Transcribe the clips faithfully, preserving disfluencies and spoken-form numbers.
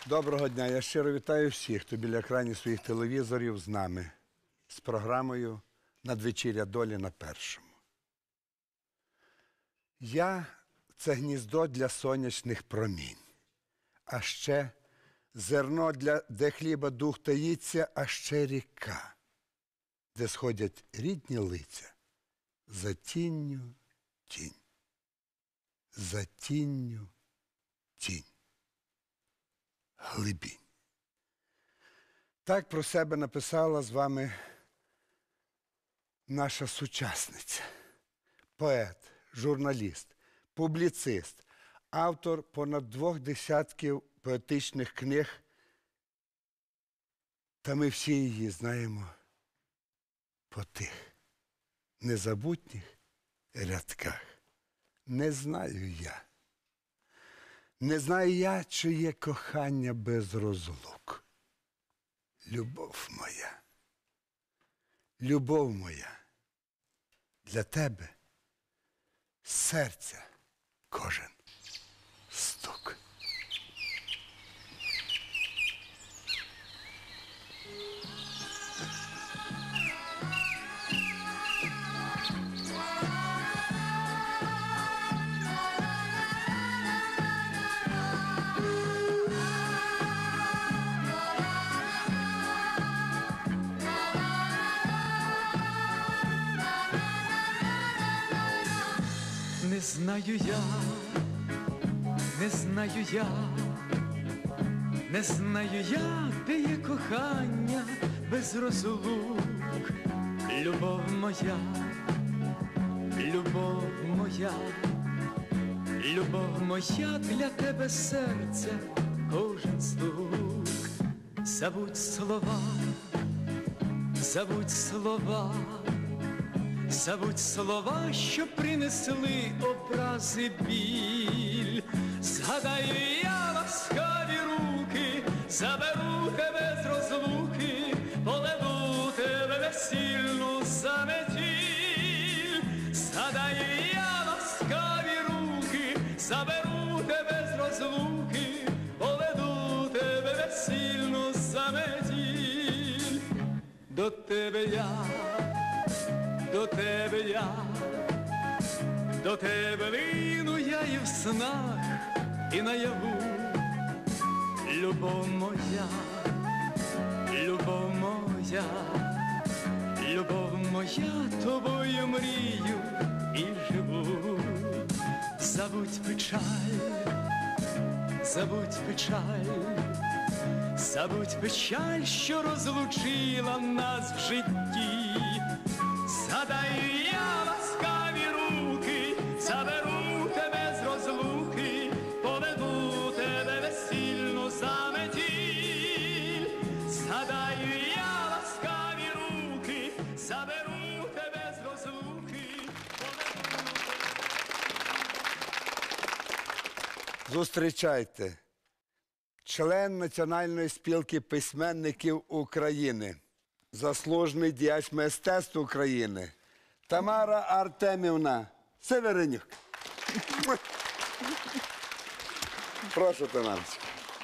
Доброго дня. Я щиро вітаю всіх, хто біля екранів своїх телевізорів з нами, з програмою «Надвечіря долі» на Першому. Я – це гніздо для сонячних промінь, а ще зерно, для, де хліба дух таїться, а ще ріка, де сходять рідні лиця за тінню тінь, за тінню тінь. Глибінь. Так про себе написала з вами наша сучасниця, поет, журналіст, публіцист, автор понад двох десятків поетичних книг, та ми всі її знаємо по тих незабутніх рядках. Не знаю я. Не знаю я, чи є кохання без розлук. Любов моя, любов моя, для тебе серця кожен стук. Не знаю я, не знаю я, не знаю я, де є кохання без розлук. Любов моя, любов моя, любов моя, для тебе серця кожен стук. Забудь слова, забудь слова, забудь слова, що принесли образи біль. Згадаю я ласкаві руки, заберу тебе з розлуки, поведу тебе весільну заметіль. Згадаю я ласкаві руки, заберу тебе з розлуки, поведу тебе весільну заметіль. До тебе я, до тебе я, до тебе лину я і в снах, і наяву. Любов моя, любов моя, любов моя, тобою мрію і живу. Забудь печаль, забудь печаль, забудь печаль, що розлучила нас в житті. Згадаю я ласкаві руки, заберу тебе з розлуки, поведу тебе весільну заметіль. Згадаю я ласкаві руки, заберу тебе з розлуки, поведу тебе... Зустрічайте, член Національної спілки письменників України, заслужений діяч мистецтв України Тамара Артемівна Северенюк. Прошу, Тамарочка.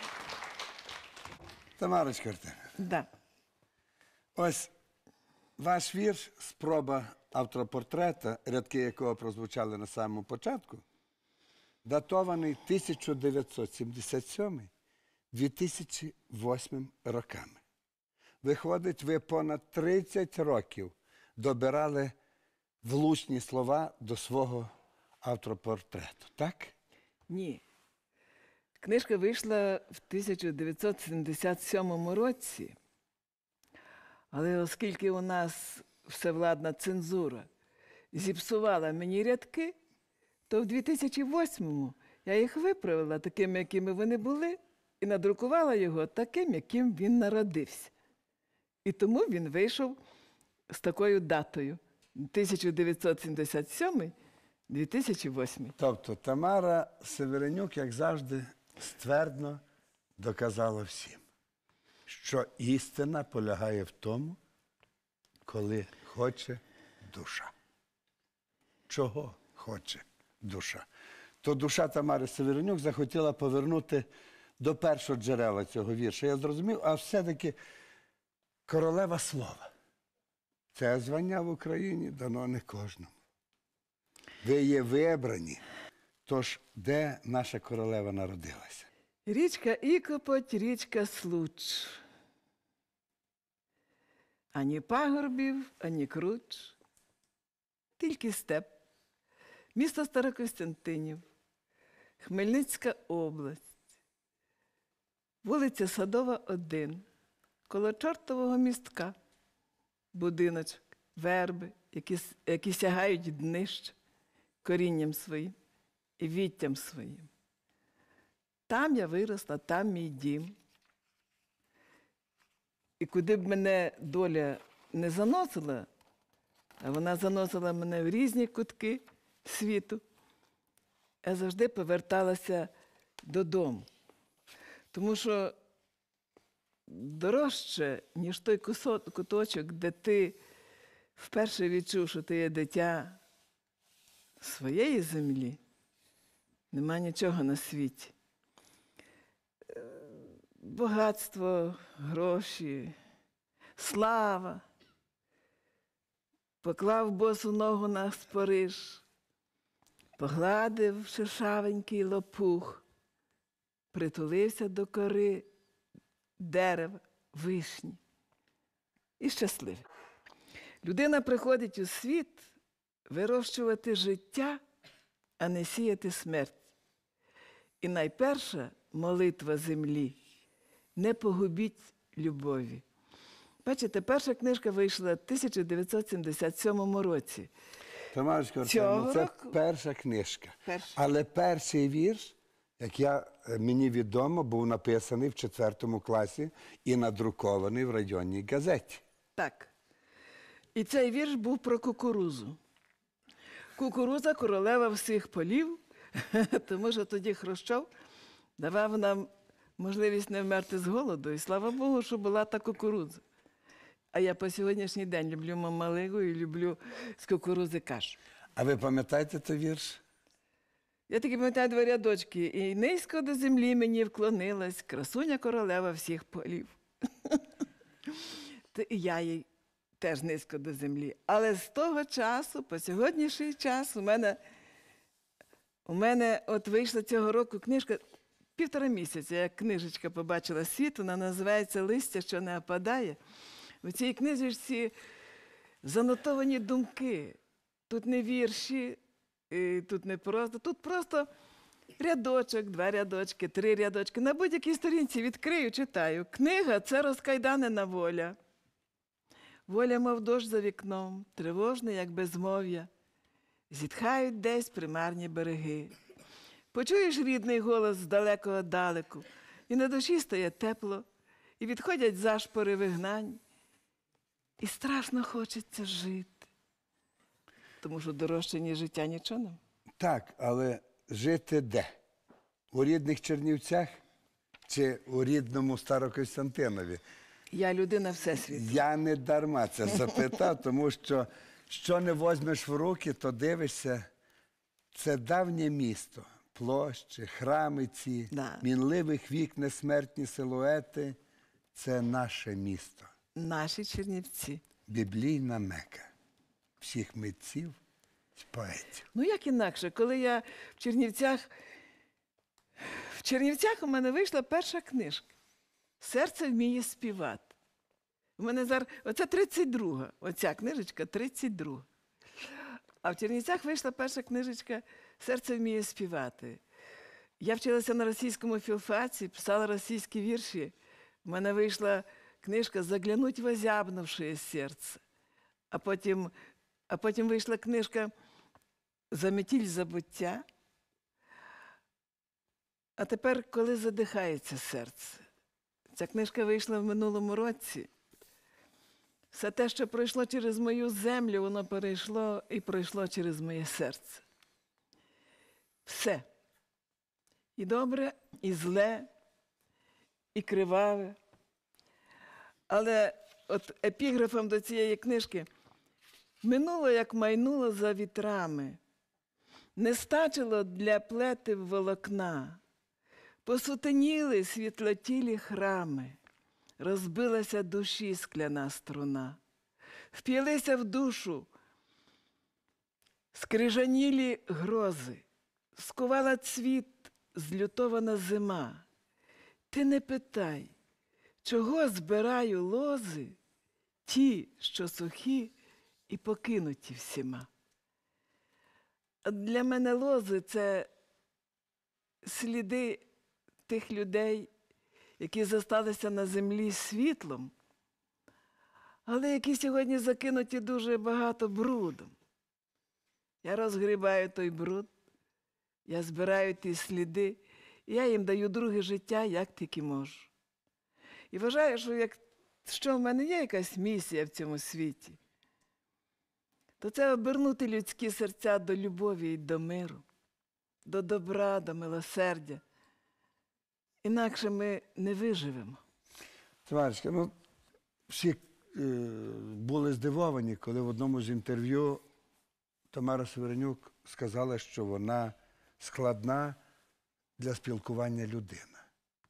Тамарочка Артемівна. Да. Ось ваш вірш «Спроба автопортрета», рядки якого прозвучали на самому початку, датований тисяча дев'ятсот сімдесят сьомим - дві тисячі восьмим роками. Виходить, ви понад тридцять років добирали влучні слова до свого автопортрету, так? Ні. Книжка вийшла в тисяча дев'ятсот сімдесят сьомому році, але оскільки у нас всевладна цензура зіпсувала мені рядки, то в дві тисячі восьмому я їх виправила такими, якими вони були, і надрукувала його таким, яким він народився. І тому він вийшов з такою датою – тисяча дев'ятсот сімдесят сьомий - дві тисячі восьмий. Тобто Тамара Северенюк, як завжди, ствердно доказала всім, що істина полягає в тому, коли хоче душа. Чого хоче душа? То душа Тамари Северенюк захотіла повернути до першого джерела цього вірша, я зрозумів, а все-таки королева слова. Це звання в Україні дано не кожному. Ви є вибрані. Тож, де наша королева народилася? Річка Ікопоть, річка Случ. Ані пагорбів, ані круч. Тільки степ. Місто Старокостянтинів. Хмельницька область. Вулиця Садова, один. Коло Чортового містка. Будиночок, верби, які, які сягають днищ корінням своїм і віттям своїм. Там я виросла, там мій дім. І куди б мене доля не заносила, а вона заносила мене в різні кутки світу, я завжди поверталася додому. Тому що дорожче, ніж той куточок, де ти вперше відчув, що ти є дитя своєї землі, нема нічого на світі. Багатство, гроші, слава. Поклав босу ногу на спориш, погладив шершавенький лопух, притулився до кори дерева, вишні. І щасливий. Людина приходить у світ вирощувати життя, а не сіяти смерть. І найперша молитва землі – не погубіть любові. Бачите, перша книжка вийшла в тисяча дев'ятсот сімдесят сьомому році. Тамарочка Цього Артемівна, це року- перша книжка. Перша. Але перший вірш, як я, е, мені відомо, був написаний в четвертому класі і надрукований в районній газеті. Так. І цей вірш був про кукурузу. Кукуруза – королева всіх полів, тому що тоді Хрущов давав нам можливість не вмерти з голоду. І слава Богу, що була та кукурудза. А я по сьогоднішній день люблю мамалигу і люблю з кукурузи кашу. А ви пам'ятаєте той вірш? Я таки пам'ятаю два рядочки. І низько до землі мені вклонилась красуня королева всіх полів. Та і я їй теж низько до землі. Але з того часу, по сьогоднішній час, у мене, у мене от вийшла цього року книжка, півтора місяця, як книжечка побачила світ, вона називається «Листя, що не опадає». У цій книжечці занотовані думки. Тут не вірші, і тут не просто, тут просто рядочок, два рядочки, три рядочки. На будь-якій сторінці відкрию, читаю. Книга – це розкайданена воля. Воля, мов дощ за вікном, тривожна, як безмов'я. Зітхають десь примарні береги. Почуєш рідний голос з далекого далеку, і на душі стає тепло, і відходять зашпори вигнань. І страшно хочеться жити. Тому що дорожче, ніж життя, нічого нема. Так, але жити де? У рідних Чернівцях чи у рідному Старокостянтинові? Я людина всесвіту. Я не дарма це запитав, тому що що не возьмеш в руки, то дивишся, це давнє місто. Площі, храми ці, Да. мінливих вік, несмертні силуети – це наше місто. Наші Чернівці. Біблійна Мека всіх митців і поетів. Ну, як інакше, коли я в Чернівцях... В Чернівцях у мене вийшла перша книжка «Серце вміє співати». У мене зараз... Оце тридцять друга. Оця книжечка тридцять друга. А в Чернівцях вийшла перша книжечка «Серце вміє співати». Я вчилася на російському філфаці, писала російські вірші. У мене вийшла книжка «Заглянуть в озябнувшее серце». А потім, а потім вийшла книжка «Заметіль забуття». А тепер «Коли задихається серце». Ця книжка вийшла в минулому році. Все те, що пройшло через мою землю, воно перейшло і пройшло через моє серце. Все. І добре, і зле, і криваве. Але от епіграфом до цієї книжки «Минуло, як майнуло за вітрами, не стачило для плетив волокна, Посутеніли світлотілі храми, розбилася душі скляна струна, вп'ялися в душу скрижанілі грози, скувала цвіт злютована зима. Ти не питай, чого збираю лози, ті, що сухі і покинуті всіма. А для мене лози – це сліди тих людей, які зосталися на землі світлом, але які сьогодні закинуті дуже багато брудом. Я розгрібаю той бруд, я збираю ті сліди, і я їм даю друге життя, як тільки можу. І вважаю, що якщо в мене є якась місія в цьому світі, то це обернути людські серця до любові і до миру, до добра, до милосердя. Інакше ми не виживемо. Товаришка, ну, всі е, були здивовані, коли в одному з інтерв'ю Тамара Северенюк сказала, що вона складна для спілкування людина.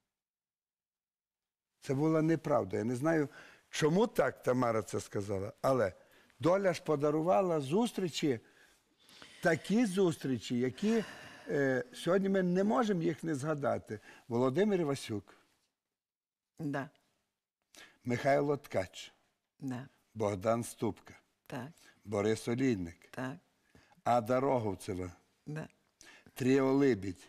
Це була неправда. Я не знаю, чому так Тамара це сказала, але доля ж подарувала зустрічі, такі зустрічі, які е, сьогодні ми не можемо їх не згадати. Володимир Івасюк, Да, Михайло Ткач, да, Богдан Ступка, так, Борис Олійник, так, Ада Роговцева, да. Тріо Либідь,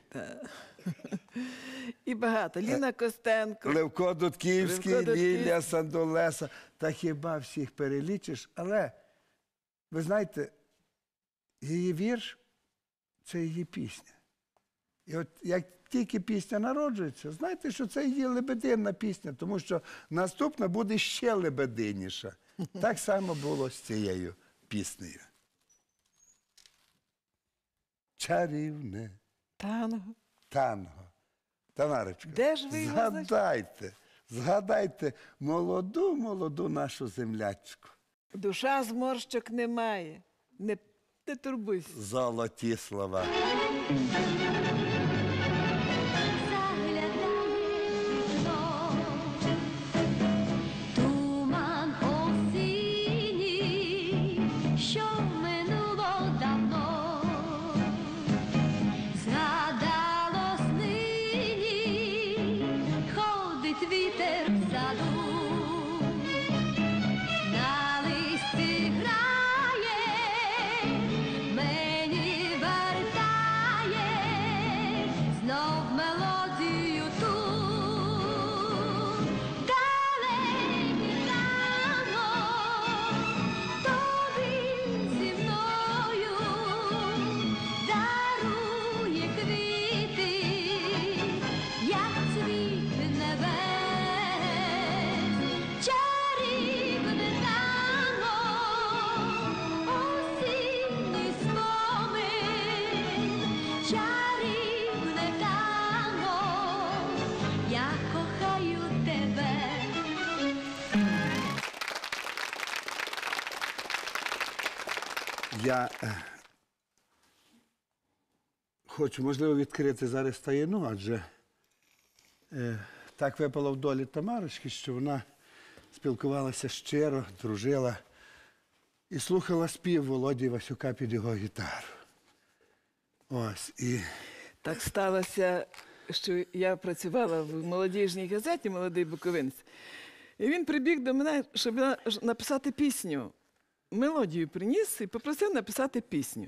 І багато. Ліна Костенко. Левко Дудківський, Левко Дудківський. Лілія Сандолеса. Та хіба всіх перелічиш? Але, ви знаєте, її вірш – це її пісня. І от як тільки пісня народжується, знаєте, що це її лебединна пісня, тому що наступна буде ще лебединніша. Так само було з цією піснею. Чарівне Танго. танго. Тамарочко, Де ж ви його згадайте, згадайте молоду-молоду нашу землячку. Душа зморщок немає. Не, не турбуйся. Золоті слова. Туман осінній, що минуло давно, згадалось нині, ходить вітер в саду, на листі грає, мені вертає знов мелодію ту. Далекий танго, тобі зі мною дарує квіти, як цвіт небес. Чарівне танго, осінній спомин. Чарівне танго, я кохаю тебе. Я е, хочу, можливо, відкрити зараз таїну, адже е, так випало в долі Тамарочки, що вона спілкувалася щиро, дружила і слухала спів Володі Івасюка під його гітару. Ось, і Так сталося, що я працювала в молодіжній газеті «Молодий буковинець». І він прибіг до мене, щоб на- написати пісню. Мелодію приніс і попросив написати пісню.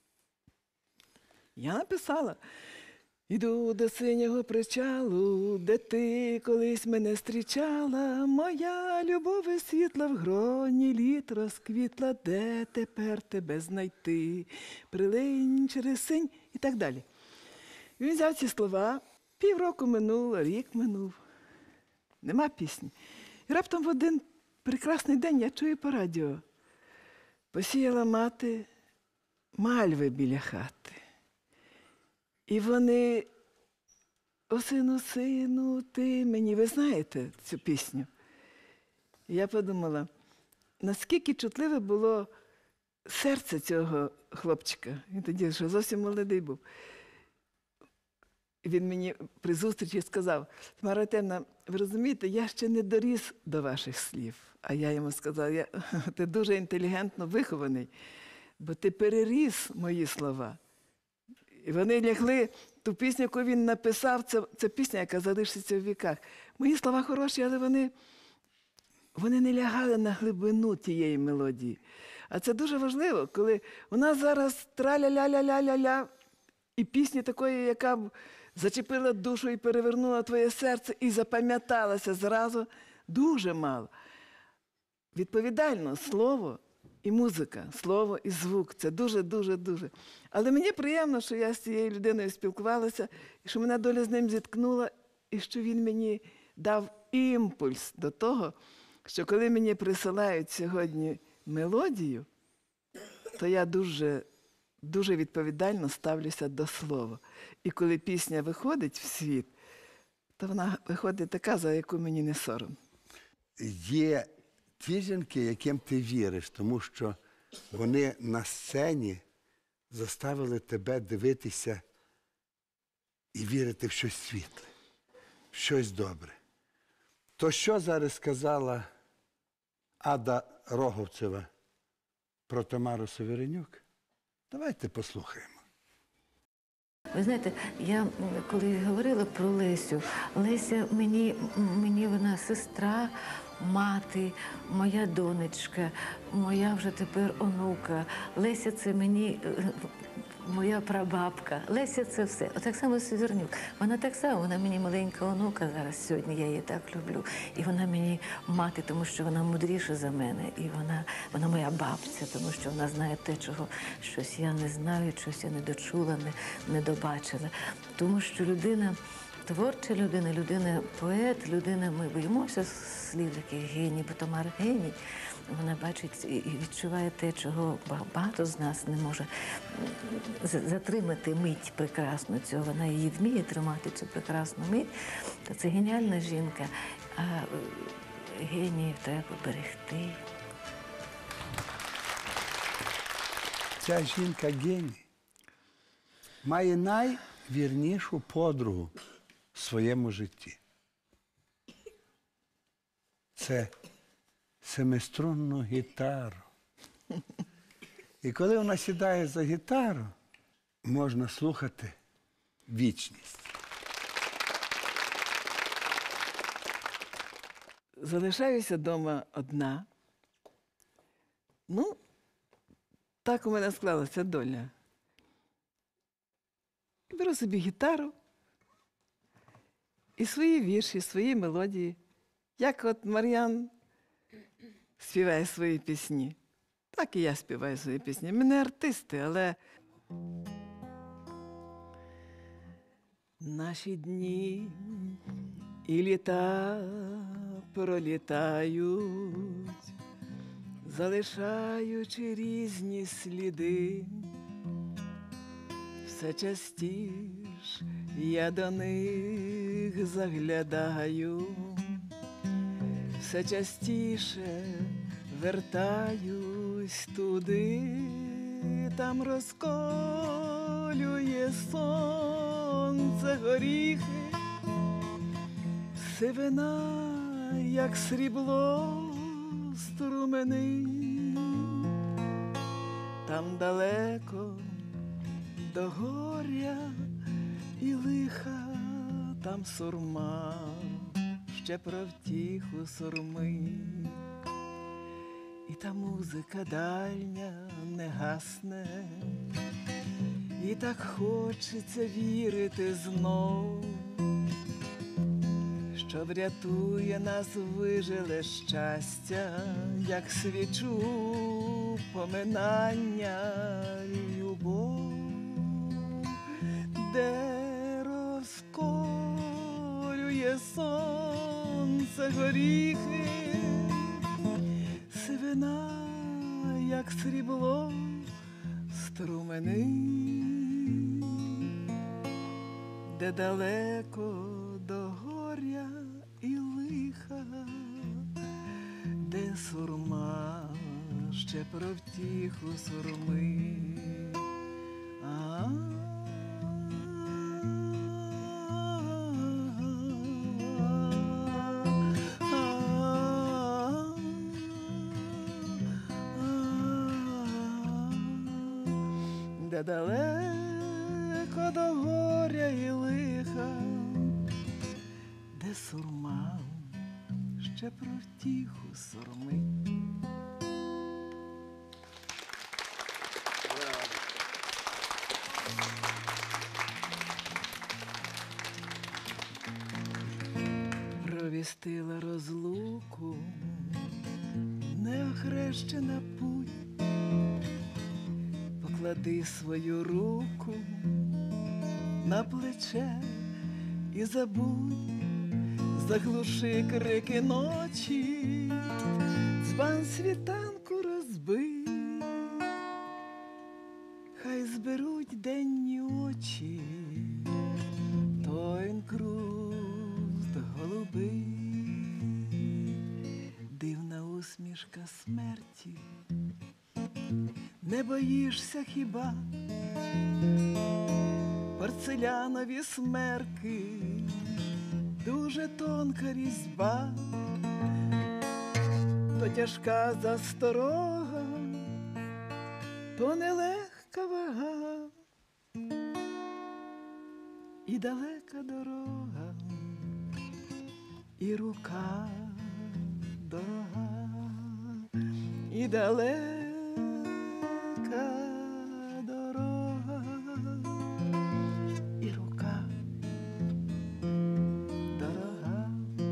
Я написала. Іду до синього причалу, де ти колись мене зустрічала, моя любов і світла в гроні літ розквітла, де тепер тебе знайти, прилинь через синь і так далі. Він взяв ці слова, півроку минуло, рік минув, нема пісні. І раптом в один прекрасний день я чую по радіо. Посіяла мати мальви біля хати. І вони, о сину, сину, ти мені, ви знаєте цю пісню? І я подумала, наскільки чутливе було серце цього хлопчика. Він тоді ще зовсім молодий був. І він мені при зустрічі сказав: Тамара Артемівна, ви розумієте, я ще не доріс до ваших слів. А я йому сказала: я, ти дуже інтелігентно вихований, бо ти переріс мої слова. І вони лягли, ту пісню, яку він написав, це, це пісня, яка залишиться в віках. Мої слова хороші, але вони, вони не лягали на глибину тієї мелодії. А це дуже важливо, коли у нас зараз траля-ля-ля-ля-ля-ля, і пісні такої, яка б зачепила душу і перевернула твоє серце, і запам'яталася зразу, дуже мало. Відповідально, слово і музика, слово і звук – це дуже-дуже-дуже. Але мені приємно, що я з цією людиною спілкувалася, і що мене доля з ним зіткнула, і що він мені дав імпульс до того, що коли мені присилають сьогодні мелодію, то я дуже, дуже відповідально ставлюся до слова. І коли пісня виходить в світ, то вона виходить така, за яку мені не сором. Є ті жінки, яким ти віриш, тому що вони на сцені заставили тебе дивитися і вірити в щось світле, в щось добре. То що зараз сказала Ада Роговцева про Тамару Северенюк? Давайте послухаємо. Ви знаєте, я м, коли говорила про Лесю, Леся мені, мені вона сестра, мати, моя донечка, моя вже тепер онука. Леся це мені е, моя прабабка. Леся це все. От так само Севернюк. Вона так само, вона мені маленька онука зараз сьогодні, я її так люблю. І вона мені мати, тому що вона мудріша за мене. І вона, вона моя бабця, тому що вона знає те, чого щось я не знаю, щось я не дочула, не, не добачила. Тому що людина, творча людина, людина поет, людина, ми боїмося слів таких геній, бо Тамара геній. Вона бачить і відчуває те, чого багато з нас не може затримати мить прекрасну цього. Вона її вміє тримати, цю прекрасну мить. То це геніальна жінка, а геніїв треба берегти. Ця жінка геній. Має найвірнішу подругу в своєму житті. Це семиструнну гітару. І коли вона сідає за гітару, можна слухати вічність. Залишаюся вдома одна. Ну, так у мене склалася доля. Беру собі гітару і свої вірші, свої мелодії. Як от Мар'ян співає свої пісні, так і я співаю свої пісні. Ми не артисти, але наші дні і літа пролітають, залишаючи різні сліди. Все частіш я до них заглядаю, все частіше вертаюсь туди, там розколює сонце горіхи, сивина, як срібло, струмени, там далеко до горя і лиха, там сурма, ще про втіху сурмить. І та музика дальня не гасне, і так хочеться вірити знов, що врятує нас вижиле щастя, як свічу поминання любов, де розколює сонце горіхи, сивина, як срібло, струмени, де далеко до горя і лиха, де сурма ще про втіху сурми. А-а-а. де далеко до горя і лиха, де сурман ще про втіху сурмить. Провістила розлуку неохрещена путь, поклади свою руку на плече і забудь, заглуши крики ночі, дзбан світанку розбий, хай зберуть денні очі, той інкруст голубий, дивна усмішка смерті, не боїшся хіба, порцелянові смерки, дуже тонка різьба, то тяжка засторога, то нелегка вага, і далека дорога, і рука дорога, і далека дорога, і рука дорога.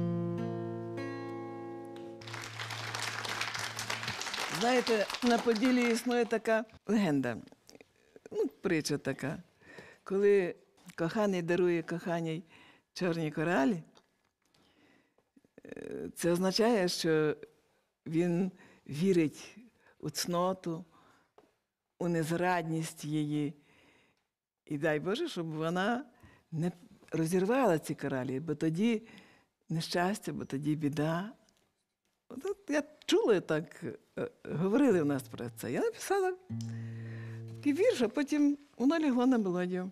Знаєте, на Поділі існує така легенда, ну, притча така, коли коханий дарує коханій чорні коралі, це означає, що він вірить у цноту, у незрадність її. І дай Боже, щоб вона не розірвала ці коралі, бо тоді нещастя, бо тоді біда. От я чула так, говорили в нас про це. Я написала такий вірш, а потім воно лягло на мелодію.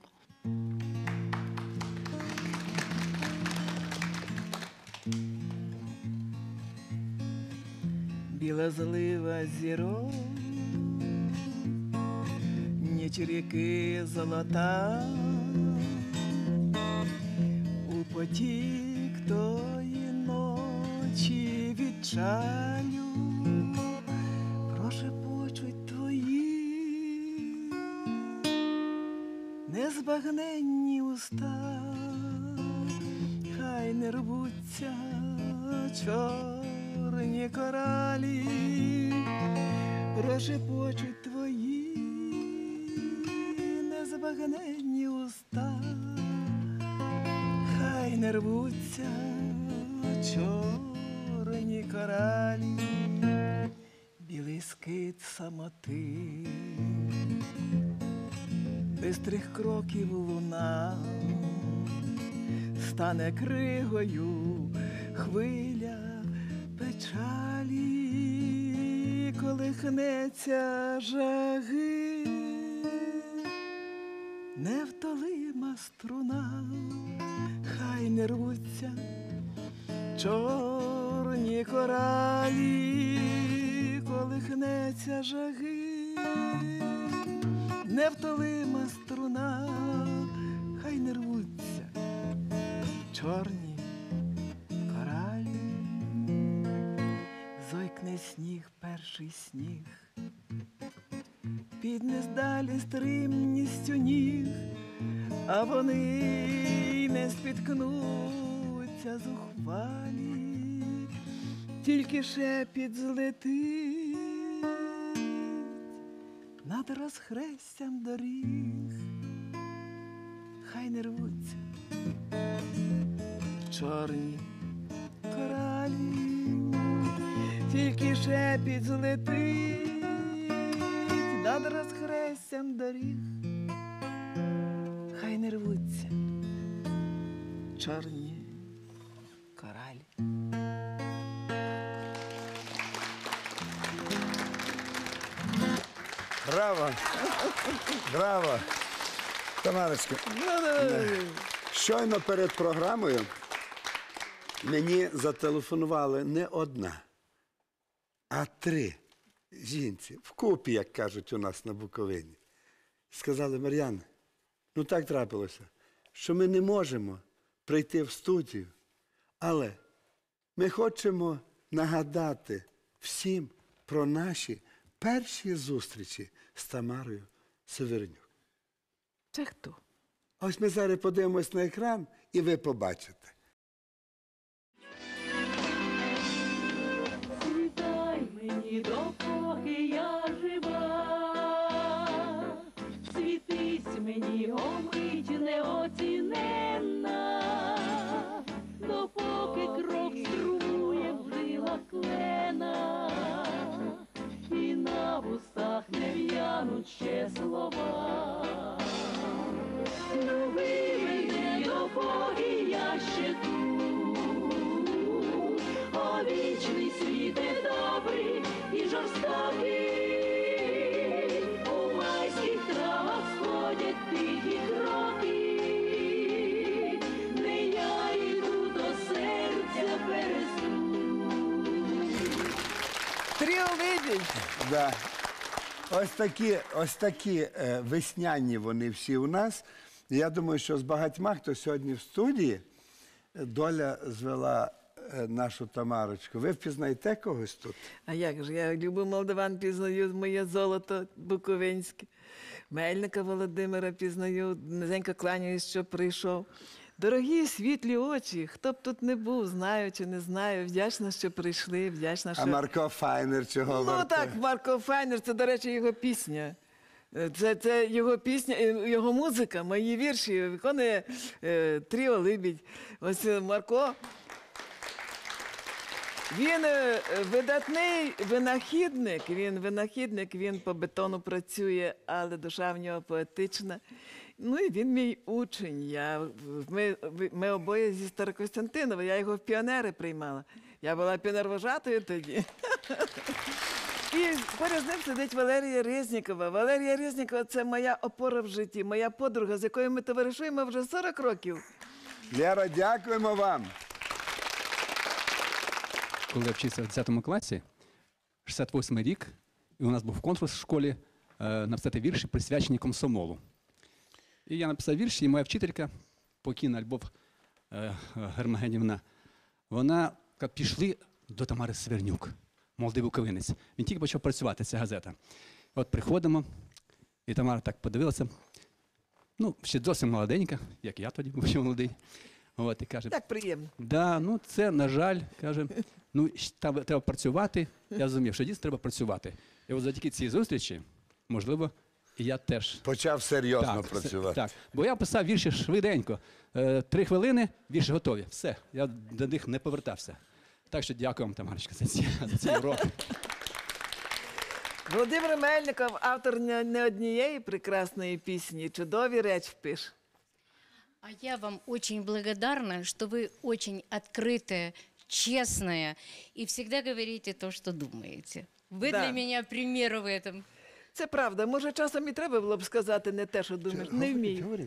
Біла злива зірок, ніч ріки золота, у потік тої ночі відчалю прошепочуть твої незбагненні уста, хай не рвуться чорні коралі, прошепочуть твої незбагненні уста, хай не рвуться чорні коралі, білий скит самоти, бистрих кроків луна, стане кригою хвиля печалі, колихнеться жаги, невтолима струна, хай не рвуться чорні коралі, колихнеться жаги, невтолима струна, хай не рвуться чорні коралі. Зойкне сніг, перший сніг, підне здалі стримністю ніг, а вони й не спіткнуться зухвалі, тільки шепіт злетить над розхрестям доріг, хай не рвуться чорні коралі, тільки шепіт злетить над розхрестям доріг, хай не рвуться чорні коралі. Браво! Браво! Тамарочка, щойно перед програмою мені зателефонували не одна, а три жінці, вкупі, як кажуть у нас на Буковині. сказали: Мар'яна, ну так трапилося, що ми не можемо прийти в студію, але ми хочемо нагадати всім про наші перші зустрічі з Тамарою Северинюк. Це хто? Ось ми зараз подивимось на екран, і ви побачите. Світай мені, допоки я жива, світись мені, о мить неоціненна, допоки крок струмує в жилах клена, і на вустах не в'януть ще слова. Люби мене, допоки я ще тут, о вічний світе добрий і жорстокий, у майських травах сходять тихі кроки, не я йду до серця пересу. Тріо Лебідь. Да. Ось такі, ось такі е, весняні вони всі у нас. Я думаю, що з багатьма, хто сьогодні в студії, доля звела е, нашу Тамарочку. Ви впізнаєте когось тут? А як же, я Любу Молдаван пізнаю, моє золото буковинське. Мельника Володимира пізнаю, низенько кланяюсь, що прийшов. Дорогі світлі очі, хто б тут не був, знаю чи не знаю, вдячна, що прийшли, вдячна, що... А Марко Файнер чого Ну вартує? так, Марко Файнер, це, до речі, його пісня. Е, Це, це його пісня, е, його музика, мої вірші виконує е, Тріо Лебідь. Ось е, Марко. Він е, видатний винахідник, він винахідник, він по бетону працює, але душа в нього поетична. Ну і він мій учень. Я, ми, ми обоє зі Старокостянтинова, я його в піонери приймала. Я була піонервожатою тоді. І поряд з ним сидить Валерія Резнікова. Валерія Резнікова – це моя опора в житті, моя подруга, з якою ми товаришуємо вже сорок років. Лера, дякуємо вам. Коли я вчився в десятому класі, шістдесят восьмий рік, і у нас був конкурс в школі е, написати вірші, присвячені комсомолу. І я написав вірші, і моя вчителька, покійна Любов е, Гермогенівна, вона каже: пішли до Тамари Севернюк, молодий буковинець. Він тільки почав працювати, ця газета. От приходимо, і Тамара так подивилася, ну, ще досить молоденька, як я тоді був ще молодий. От, і каже: Так приємно. да, ну це, на жаль, каже, ну щ- та- треба працювати. Я зрозумів, що дійсно треба працювати. І от завдяки цій зустрічі, можливо, і я теж. Почав серйозно все- працювати. Так, бо я писав вірші швиденько. Е, Три хвилини, вірші готові. Все, я до них не повертався. Так що дякую вам, Тамарочка, за ці, за ці уроки. Володимир Мельников, автор не не однієї прекрасної пісні, чудові речі пише. А я вам очень благодарна, что вы очень открытая, честная и всегда говорите то, что думаете. Вы Да. для меня пример в этом. Це правда. Може, часом і треба було б сказати не те, що думаєш. Не вмію. Говоріть.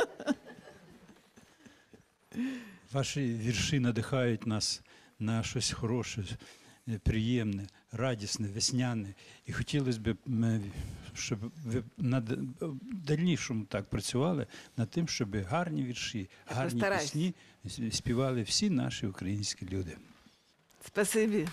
Ваші вірші надихають нас на щось хороше, е, приємне, радісне, весняне. І хотілося б, м, щоб ви на д- в дальнішому так працювали над тим, щоб гарні вірші, гарні постараюсь. пісні с- співали всі наші українські люди. Спасибі.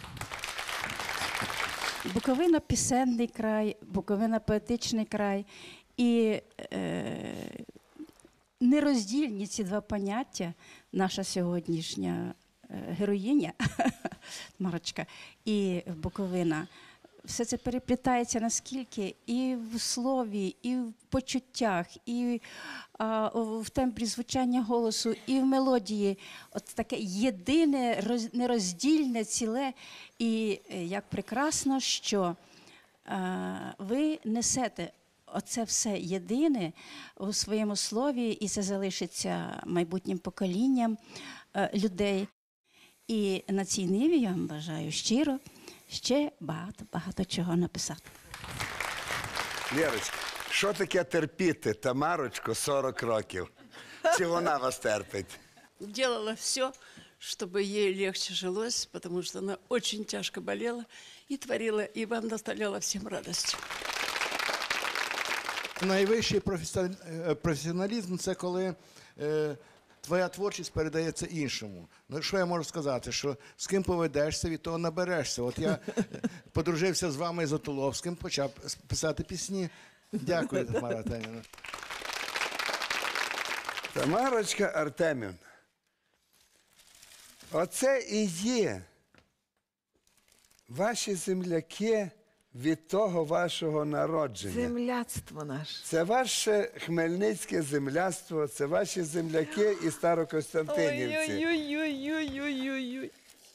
Буковина пісенний край, Буковина поетичний край. І е, нероздільні ці два поняття, наша сьогоднішня е, героїня Марочка і Буковина, все це переплітається наскільки і в слові, і в почуттях, і а, в тембрі звучання голосу, і в мелодії. От таке єдине, роз- нероздільне, ціле. І е, як прекрасно, що е, ви несете оце все єдине у своєму слові, і це залишиться майбутнім поколінням е, людей. І на цій ниві я вам бажаю щиро ще багато-багато чого написати. Лерочка, що таке терпіти Тамарочку сорок років? Чи вона вас терпить? Делала все, чтобы ей легче жилось, потому что она очень тяжко болела и творила, и вам доставляла всем радость. Найвищий професіональ- е, професіоналізм – це коли е, твоя творчість передається іншому. Ну, що я можу сказати? Що з ким поведешся, від того наберешся. От я е, подружився з вами, з Отуловським, почав писати пісні. Дякую, Тамара Артемівна. Тамарочка Артемівна, оце і є ваші земляки від того вашого народження. Земляцтво наше. Це ваше хмельницьке земляцтво, це ваші земляки із Старокостянтинівці. Ой-ой-ой-ой-ой-ой-ой.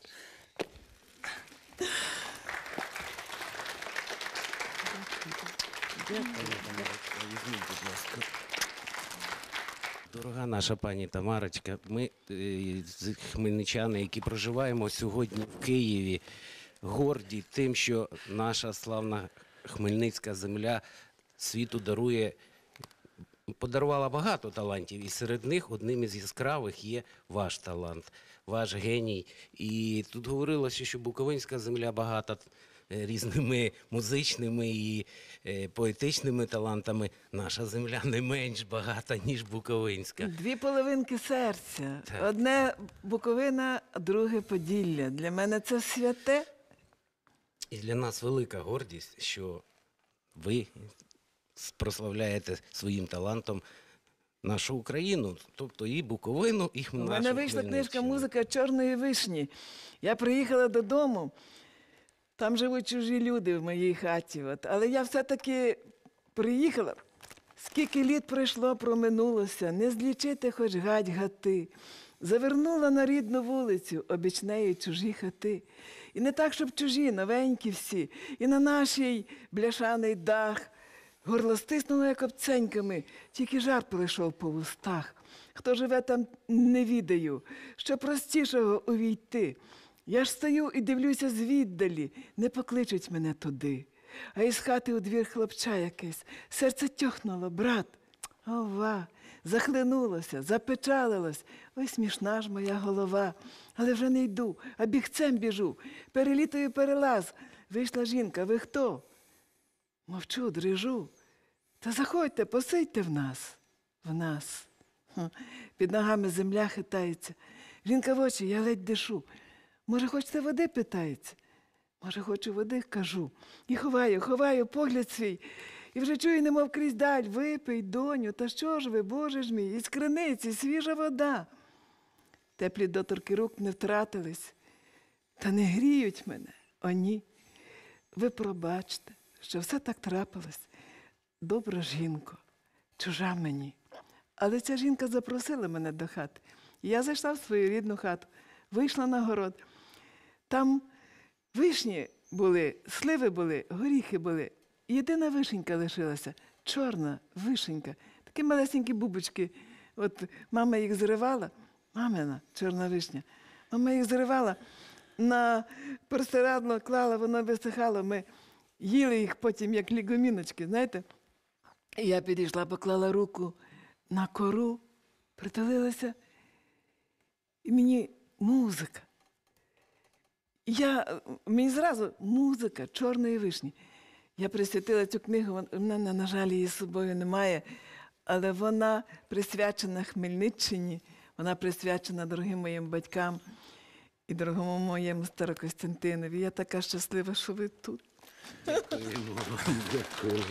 Дорога наша пані Тамарочка, ми, е, з- хмельничани, які проживаємо сьогодні в Києві, горді тим, що наша славна хмельницька земля світу дарує, подарувала багато талантів, і серед них одним із яскравих є ваш талант, ваш геній. І тут говорилося, що буковинська земля багата е, різними музичними і е, поетичними талантами. Наша земля не менш багата, ніж буковинська. Дві половинки серця. Так. Одне Буковина, а друге Поділля. Для мене це святе. І для нас велика гордість, що ви прославляєте своїм талантом нашу Україну, тобто і Буковину, і У нашу мене вийшла книжка Хмельниччину. «Музика чорної вишні». Я приїхала додому, там живуть чужі люди в моїй хаті. От. Але я все-таки приїхала. Скільки літ пройшло, проминулося, не злічити хоч гать гати. Завернула на рідну вулицю, обіч неї чужі хати. І не так, щоб чужі, новенькі всі. І на нашій бляшаний дах горло стиснуло, як обценьками, тільки жар пройшов по вустах. Хто живе там, не відаю, що простішого увійти. Я ж стою і дивлюся звіддалі, не покличуть мене туди. А із хати у двір хлопча якесь, серце тьохнуло, брат. Ова, захлинулося, запечалилось. Ой, смішна ж моя голова. Але вже не йду, а бігцем біжу. Перелітаю перелаз. Вийшла жінка, ви хто? Мовчу, дрижу. Та заходьте, посидьте в нас. В нас. Хм. Під ногами земля хитається. Жінка в очі, я ледь дишу. Може, хочете води, питається? Може, хочу води, кажу. І ховаю, ховаю погляд свій. І вже чую, немов крізь даль, випий, доню, та що ж ви, Боже ж мій, із криниці свіжа вода. Теплі доторки рук не втратились, та не гріють мене, о ні. Ви пробачте, що все так трапилось. Добра жінко, чужа мені. Але ця жінка запросила мене до хати. І я зайшла в свою рідну хату, вийшла на город. Там вишні були, сливи були, горіхи були. Єдина вишенька лишилася, чорна вишенька. Такі малесенькі бубочки. От мама їх зривала, мамина чорна вишня. Мама їх зривала, на простирадло клала, воно висихало. Ми їли їх потім, як лігоміночки, знаєте. І я підійшла, поклала руку на кору, притулилася, і мені музика. Я, мені зразу музика чорної вишні. Я присвятила цю книгу, в мене, на жаль, її з собою немає, але вона присвячена Хмельниччині, вона присвячена дорогим моїм батькам і дорогому моєму Старокостянтинові. Я така щаслива, що ви тут. Дякуємо вам, дякую.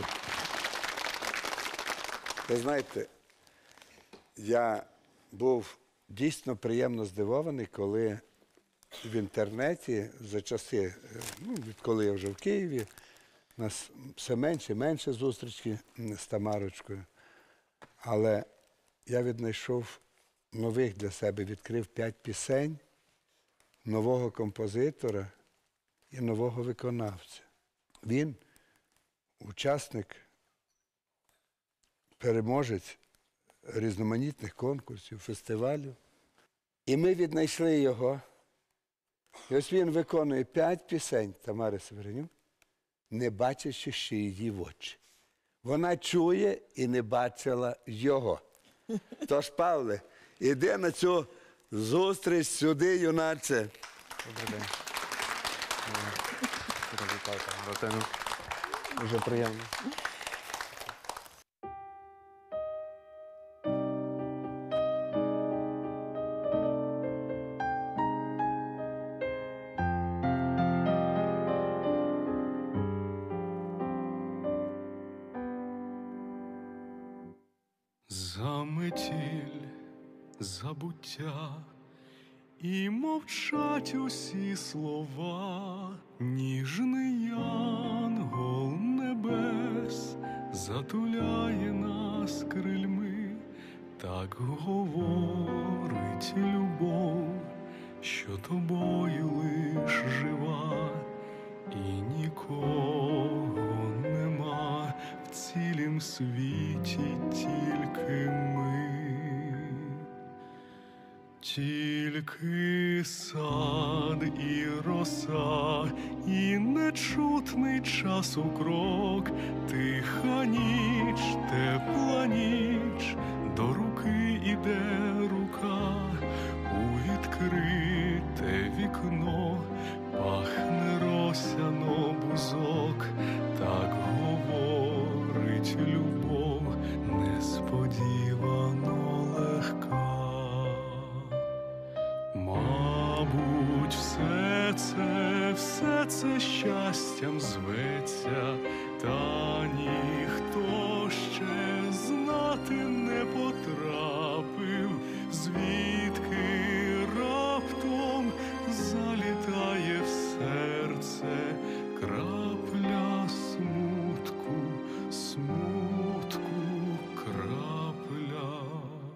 Ви знаєте, я був дійсно приємно здивований, коли в інтернеті за часи, ну, відколи я вже в Києві, у нас все менше і менше зустрічі з Тамарочкою. Але я віднайшов нових для себе, відкрив п'ять пісень нового композитора і нового виконавця. Він учасник, переможець різноманітних конкурсів, фестивалів. І ми віднайшли його. І ось він виконує п'ять пісень Тамари Северенюк, не бачачи ще її в очі. Вона чує і не бачила його. Тож, Павле, іди на цю зустріч сюди, юначе. Добрий день. Вітаю, пане Артемію. Дуже приємно. Заметіль забуття, і мовчать усі слова. Ніжний янгол небес затуляє нас крильми. Так говорить любов, що тобою лиш жива, і нікого нема в цілім світі, тільки ми. Тільки сад і роса, і нечутний часу крок, тиха ніч, тепла ніч, до руки іде рука, у відкрите вікно пахне росяно бузок. Так говорить любов, несподівано легка. Мабуть, все це, все це щастям зветься, та ніхто ще знати не потрапив, звідки раптом залітає в серце крапля смутку, смутку крапля.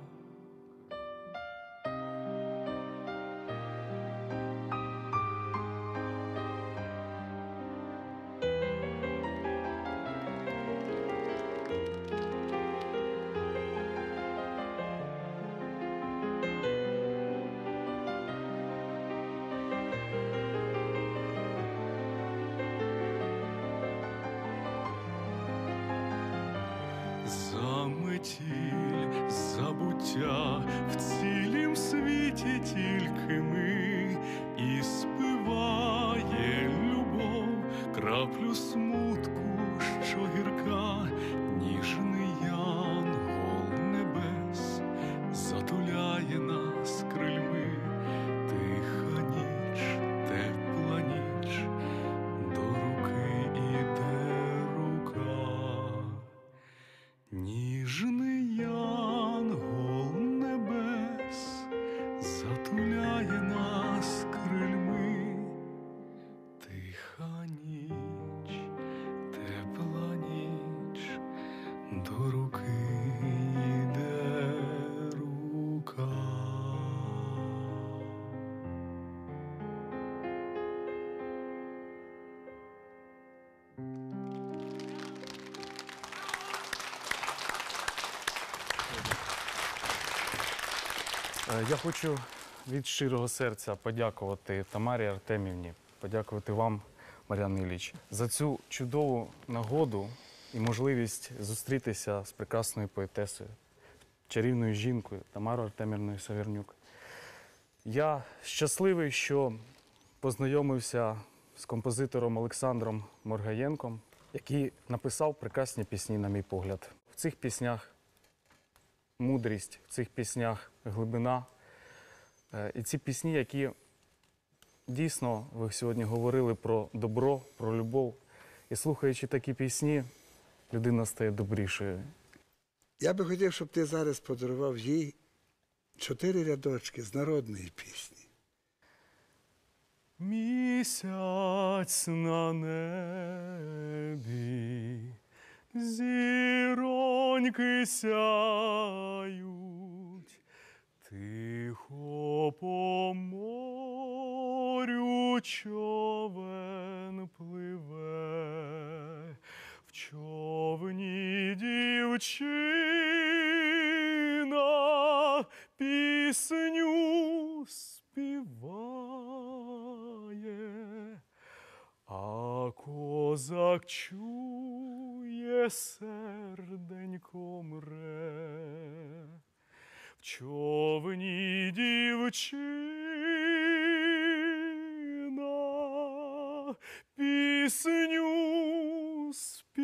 Заметіль забуття, в цілім світі тільки ми, і співає любов краплю смутку, що гірка. Ніжний янгол небес затуляє нас крильми. Тиха ніч, тепла ніч, до руки іде рука. Ніжний янгол небес затуляє нас крильми. Тиха ніч, тепла ніч, до руки йде рука. Я хочу від щирого серця подякувати Тамарі Артемівні, подякувати вам, Мар'ян Ілліч, за цю чудову нагоду і можливість зустрітися з прекрасною поетесою, чарівною жінкою Тамарою Артемівною Савернюк. Я щасливий, що познайомився з композитором Олександром Моргаєнком, який написав прекрасні пісні, на мій погляд. В цих піснях мудрість, в цих піснях глибина. І ці пісні, які дійсно, ви сьогодні говорили про добро, про любов. І слухаючи такі пісні, людина стає добрішою. Я би хотів, щоб ти зараз подарував їй чотири рядочки з народної пісні. Місяць на небі, зіроньки сяють, тихо по морю човен пливе, в човні дівчина пісню співає, а козак чує, серденько мре. В човні дівчина пісню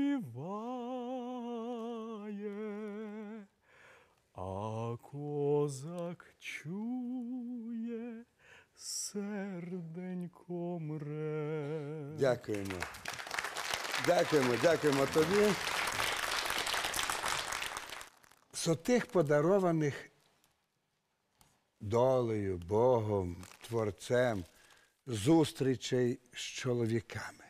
співає, а козак чує, серденько мре. Дякуємо. Дякуємо, дякуємо тобі. з отих подарованих долею, Богом, Творцем зустрічей з чоловіками.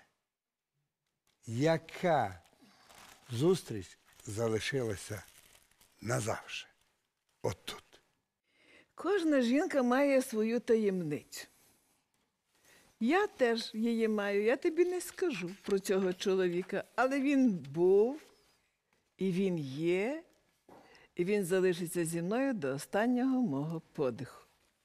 Яка зустріч залишилася назавжди? Отут. Кожна жінка має свою таємницю. Я теж її маю, я тобі не скажу про цього чоловіка, але він був, і він є, і він залишиться зі мною до останнього мого подиху.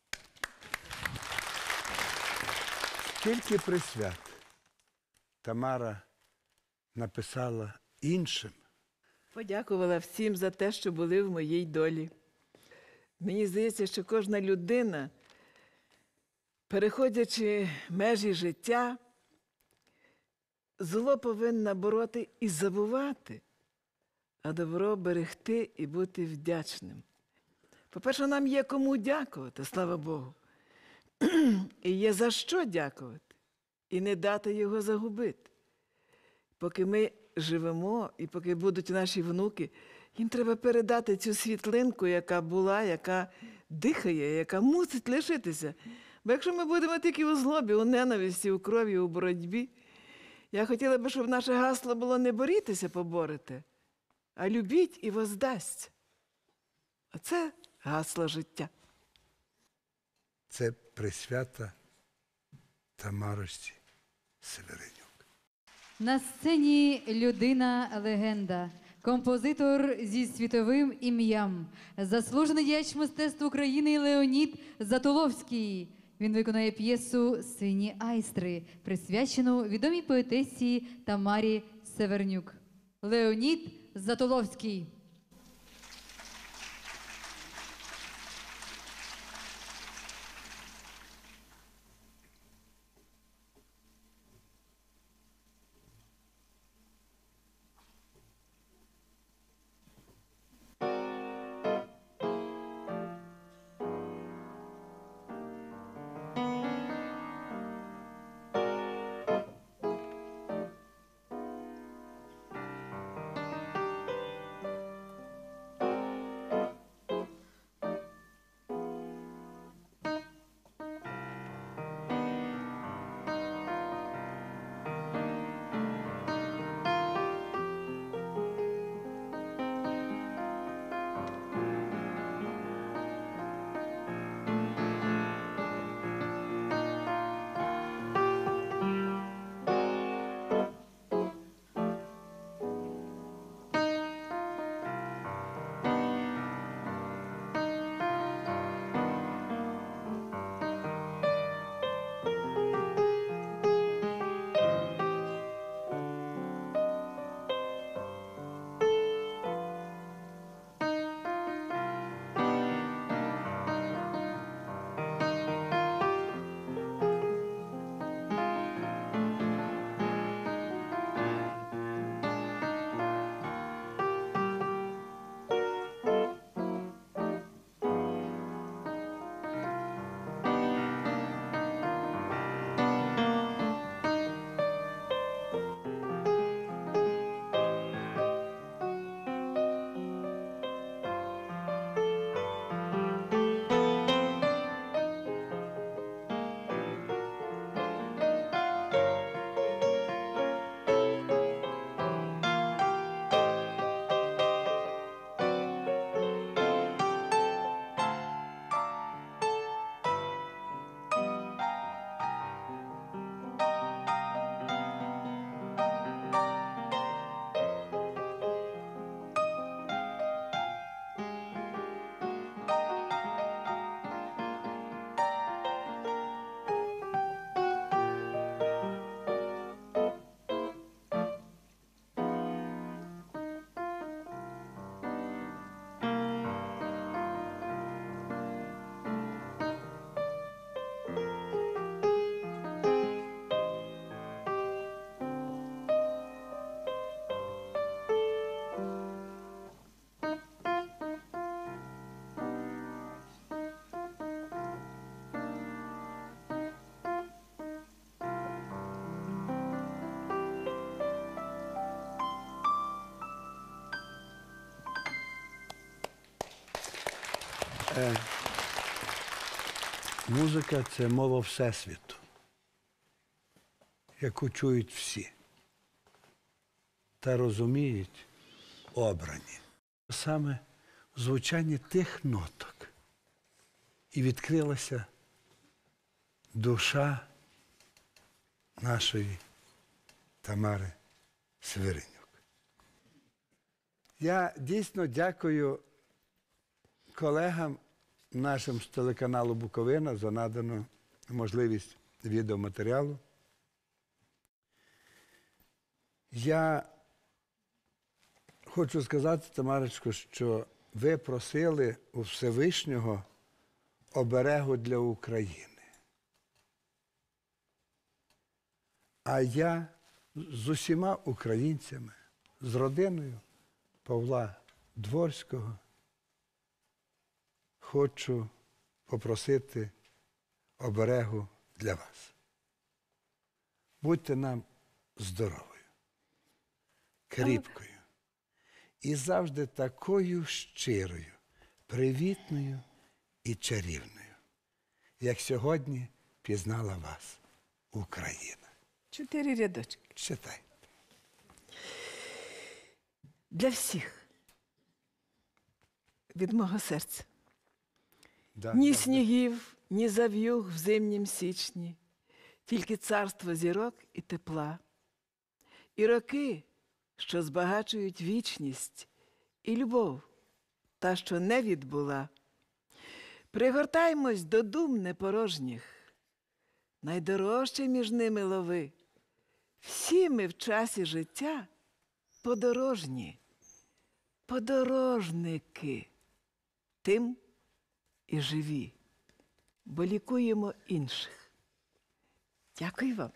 Скільки присвят Тамара написала іншим? Подякувала всім за те, що були в моїй долі. Мені здається, що кожна людина, переходячи межі життя, зло повинна бороти і забувати, а добро берегти і бути вдячним. По-перше, нам є кому дякувати, слава Богу. І є за що дякувати, і не дати його загубити. Поки ми живемо, і поки будуть наші внуки, їм треба передати цю світлинку, яка була, яка дихає, яка мусить лишитися. Бо якщо ми будемо тільки у злобі, у ненависті, у крові, у боротьбі, я хотіла би, щоб наше гасло було не борітеся, поборете, а любіть і воздасть. Оце гасло життя. Це присвята Тамарочці Северинюк. На сцені людина-легенда, композитор зі світовим ім'ям, заслужений діяч мистецтв України Леонід Затуловський. Він виконає п'єсу «Сині айстри», присвячену відомій поетесі Тамарі Севернюк. Леонід Затуловський. Е, музика – це мова Всесвіту, яку чують всі та розуміють обрані. Саме в звучанні тих ноток і відкрилася душа нашої Тамари Свиринюк. Я дійсно дякую колегам нашим з телеканалу «Буковина» за надану можливість відеоматеріалу. Я хочу сказати, Тамарочко, що ви просили у Всевишнього оберегу для України. А я з усіма українцями, з родиною Павла Дворського хочу попросити оберегу для вас. Будьте нам здоровою, кріпкою і завжди такою щирою, привітною і чарівною, як сьогодні пізнала вас Україна. Чотири рядочки. Читай. Для всіх. Від мого серця. Да, ні да, снігів, ні зав'юг в зимнім січні, тільки царство зірок і тепла. І роки, що збагачують вічність, і любов, та, що не відбула. Пригортаймось до дум непорожніх, найдорожче між ними лови. Всі ми в часі життя подорожні, подорожники, тим і живі, бо лікуємо інших. Дякую вам.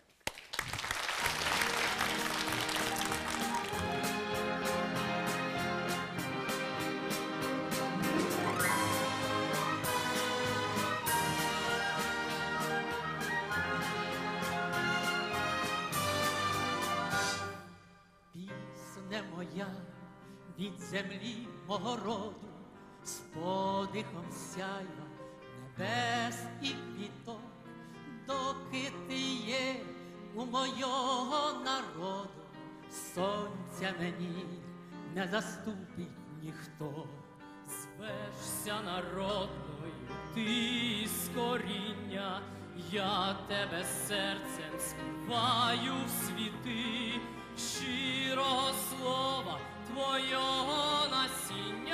Пісне моя від землі мого роду, з подихом сяйва небес і квіток, доки ти є у мого народу, сонця мені не заступить ніхто. Звешся народною, ти з коріння, я тебе серцем співаю в світи, щирого слова твого насіння.